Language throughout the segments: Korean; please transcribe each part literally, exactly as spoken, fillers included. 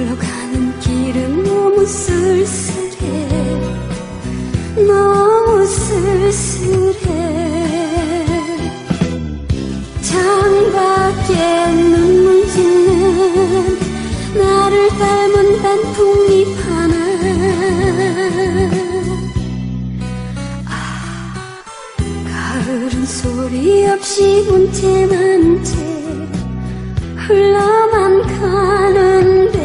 서울로 가는 길은 너무 쓸쓸해, 너무 쓸쓸해. 창밖에 눈물 짓는 나를 닮은 단풍잎 하나. 아, 가을은 소리 없이 운채만 채 흘러만 가는데,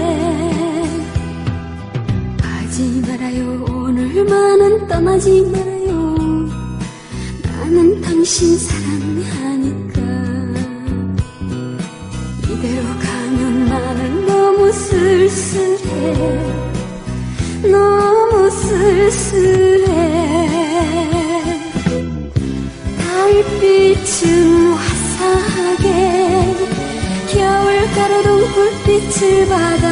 가지 말아요 오늘만은 떠나지 말아요. 나는 당신 사랑하니까. 이대로 가면 나는 너무 쓸쓸해, 너무 쓸쓸해. 달빛은 화사하게 겨울 가로등 불빛을 받아.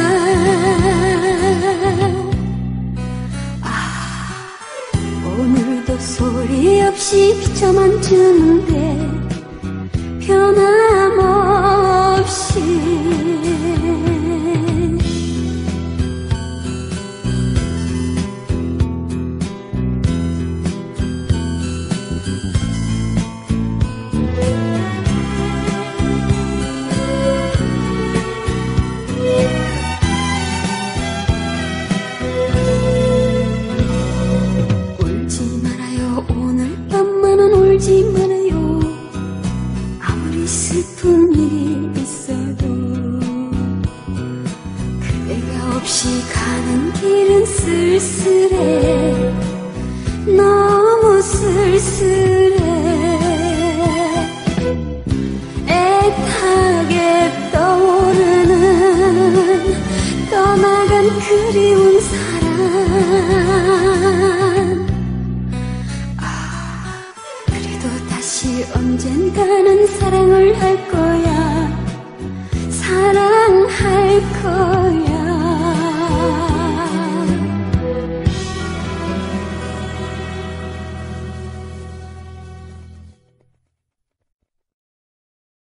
아, 오늘도 소리 없이 비춰만 주는데 변함없이. 울지 말아요 아무리 슬픈 일이 있어도. 그대가 없이 가는 길은 쓸쓸해, 너무 쓸쓸해. 애타게 떠오르는 떠나간 그리운 사랑. 다시 언젠가는 사랑을 할 거야, 사랑할 거야.